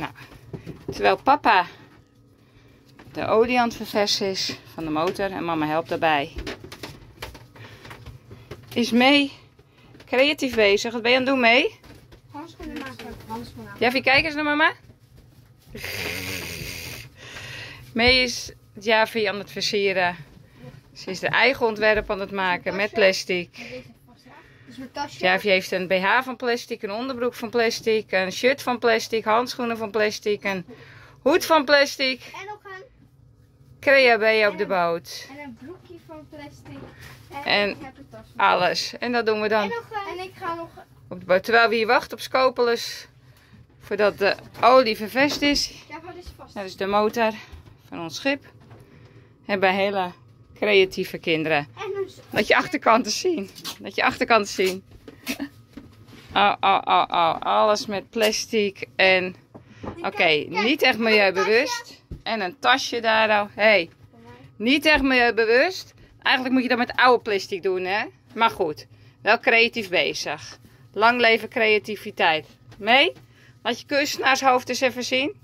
Nou, terwijl papa de olie aan het verversen is van de motor en mama helpt daarbij, is mee creatief bezig. Wat ben je aan het doen, mee? Handschoenen maken. Handschoenen. Javi, kijk eens naar mama. Mee is Javi aan het versieren. Ze is haar eigen ontwerp aan het maken met plastic. Dus mijn tasje. Javi heeft een BH van plastic, een onderbroek van plastic, een shirt van plastic, handschoenen van plastic, een hoed van plastic. En nog een. Crea ben je op de boot. En een broekje van plastic. En ik heb een tas. alles. En dat doen we dan En ik ga nog. op de boot. Terwijl we hier wachten op Scopolis. Voordat de olie ververst is. Ja, wat is vast? Dat is de motor van ons schip. Hebben hele creatieve kinderen. En een. Laat je achterkanten zien. Laat je achterkanten zien. Oh, oh, oh, oh. Alles met plastic en... Oké, niet echt milieubewust. En een tasje daar. Hey, niet echt milieubewust. Eigenlijk moet je dat met oude plastic doen, hè? Maar goed, wel creatief bezig. Lang leven creativiteit. Mee? Laat je kunstenaarshoofd eens even zien.